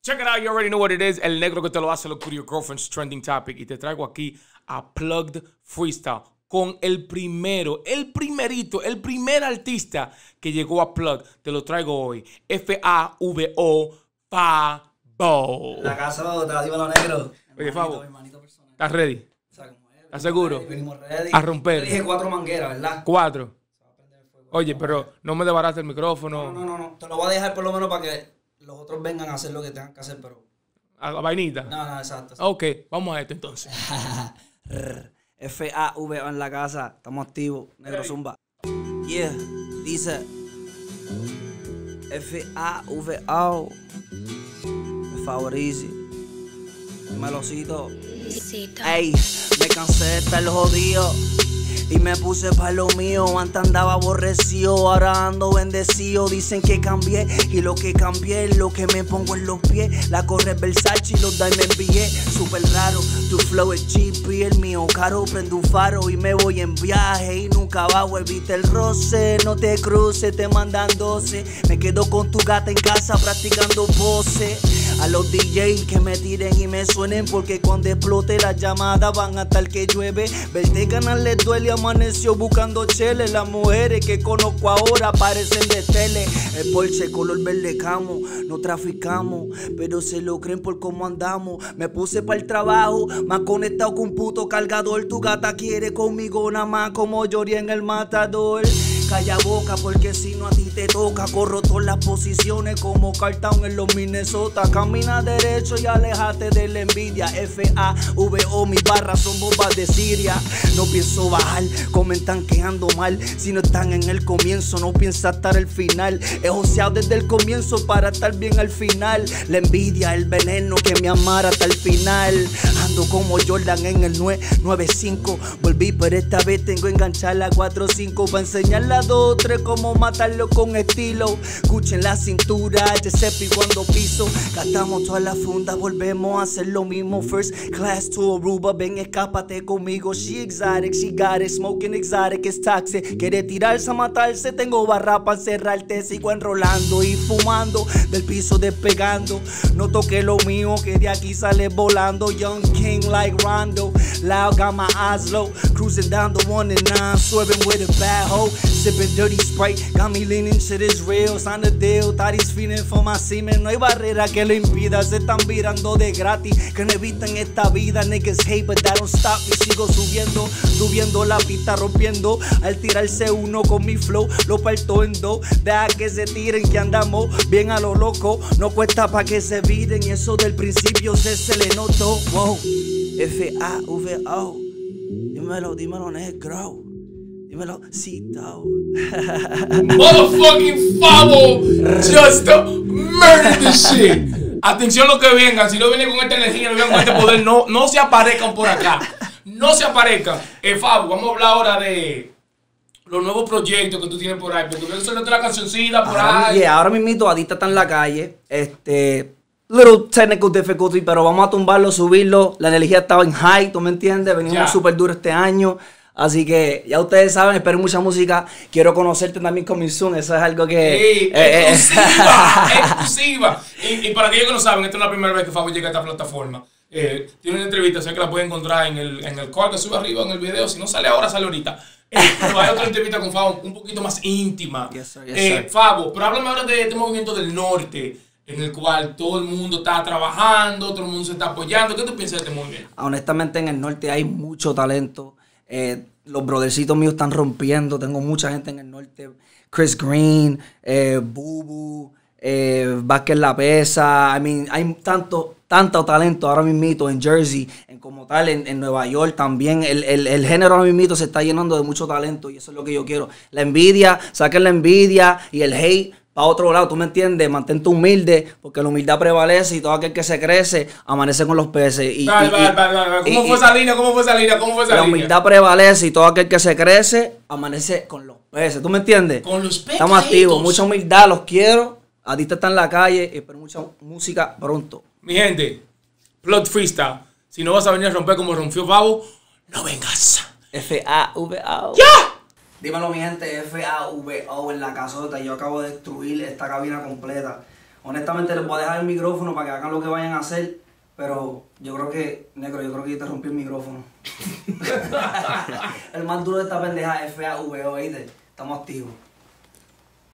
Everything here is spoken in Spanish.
Check it out, you already know what it is. El negro que te lo hace, lo Your Girlfriend's Trending Topic. Y te traigo aquí a Plugged Freestyle con el primer artista que llegó a Plug. Te lo traigo hoy. F-A-V-O, Fabo. La casa te la digo a lo negro. Oye, Fabo, ¿estás ready? ¿Estás seguro? Venimos ready. A romper. Te dije 4 mangueras, ¿verdad? 4. Oye, pero no me desbarate el micrófono. No. Te lo voy a dejar por lo menos para que los otros vengan a hacer lo que tengan que hacer, pero... ¿A la vainita? No, exacto. Ok, vamos a esto entonces. F-A-V-O en la casa. Estamos activos. Negro Zumba. Yeah, dice... F-A-V-O. Favorici. Melocito. Ey, me cansé de estar jodido y me puse pa' lo mío. Antes andaba aborrecido, ahora ando bendecido. Dicen que cambié y lo que cambié es lo que me pongo en los pies. La corre es Versace y los Diamond envié. Súper raro, tu flow es cheap y el mío caro. Prendo un faro y me voy en viaje y nunca bajo, evita el roce. No te cruces, te mandan 12. Me quedo con tu gata en casa practicando pose. A los DJs que me tiren y me suenen, porque cuando explote las llamadas van hasta el que llueve. Verte ganar les duele, amaneció buscando chele. Las mujeres que conozco ahora parecen de tele. El Porsche color verde camo, no traficamos, pero se lo creen por cómo andamos. Me puse para el trabajo, más conectado con un puto cargador. Tu gata quiere conmigo nada más como lloré en el matador. Calla boca porque si no a ti te toca. Corro todas las posiciones como Cartown en los Minnesota. Camina derecho y aléjate de la envidia. F-A-V-O, mis barras son bombas de Siria. No pienso bajar, comentan que ando mal. Si no están en el comienzo, no piensa estar al final. He joseado desde el comienzo para estar bien al final. La envidia, el veneno que me amara hasta el final. Ando como Jordan en el 995. Volví, pero esta vez tengo enganchar la 4-5 para enseñarle a 2-3 cómo matarlo con estilo. Escuchen la cintura, Giuseppe cuando piso. Gastamos toda la funda, volvemos a hacer lo mismo. First class to Aruba, ven escápate conmigo. She exotic, she got it, smoking exotic, it's toxic. Quiere tirarse a matarse, tengo barra para encerrarte. Sigo enrolando y fumando, del piso despegando. No toque lo mío, que de aquí sale volando. Young king like Rondo, loud got my eyes low. Cruising down the 1-9, swerving with a bad hoe. Sipping dirty Sprite, got me leaning, shit is real. Sign the deal, thought he's feeling for my semen. No hay barrera que lo impida, se están virando de gratis. Que no evitan esta vida, niggas hate, but that don't stop me. Sigo subiendo la pista, rompiendo. Al tirarse uno con mi flow, lo parto en dos. Deja que se tiren, que andamos bien a lo loco. No cuesta pa' que se viren y eso del principio se le notó. Wow, F-A-V-O. Dímelo, negro. Dímelo, Cito. Motherfucking Fabo just murdered this shit. Atención lo que vengan. Si no vienen con esta energía, no vienen con este poder, no se aparezcan por acá. No se aparezcan. Fabo, vamos a hablar ahora de los nuevos proyectos que tú tienes por ahí. Porque tú sueltas la cancioncita por ahí. Yeah, ahora mismo Adicta está en la calle. Little technical difficulty, pero vamos a tumbarlo, subirlo. La energía estaba en high, ¿tú me entiendes? Venimos súper duro este año. Así que ya ustedes saben, espero mucha música. Quiero conocerte también con mi Zoom. Eso es algo que... exclusiva. Y para aquellos que no saben, esta es la primera vez que Fabo llega a esta plataforma. Tiene una entrevista, sé que la pueden encontrar en el call que sube arriba en el video. Si no sale ahora, sale ahorita. Pero hay otra entrevista con Fabo un poquito más íntima. Yes, sir. Fabo, pero háblame ahora de este movimiento del norte, en el cual todo el mundo está trabajando, todo el mundo se está apoyando. ¿Qué tú piensas de este movimiento? Honestamente, en el norte hay mucho talento. Los brothercitos míos están rompiendo. Tengo mucha gente en el norte. Chris Green, Bubu, Vázquez La Pesa. I mean, hay tanto talento ahora mismito en Jersey, como tal, en Nueva York también. El género ahora mismito se está llenando de mucho talento y eso es lo que yo quiero. La envidia, saquen la envidia y el hate para otro lado, ¿tú me entiendes? Mantente humilde, porque la humildad prevalece y todo aquel que se crece amanece con los peces. ¿Cómo fue esa línea? La humildad prevalece y todo aquel que se crece amanece con los peces. ¿Tú me entiendes? Con los peces. Estamos activos, mucha humildad, los quiero. Adicta está en la calle, espero mucha música pronto. Mi gente, Plugged Freestyle. Si no vas a venir a romper como rompió Fabo, no vengas. F-A-V-O. ¡Ya! Dímelo, mi gente, F-A-V-O en la casota. Yo acabo de destruir esta cabina completa. Honestamente les voy a dejar el micrófono para que hagan lo que vayan a hacer, pero yo creo que, negro, yo creo que yo te rompí el micrófono. El más duro de esta pendeja es FAVO, ¿viste? Estamos activos.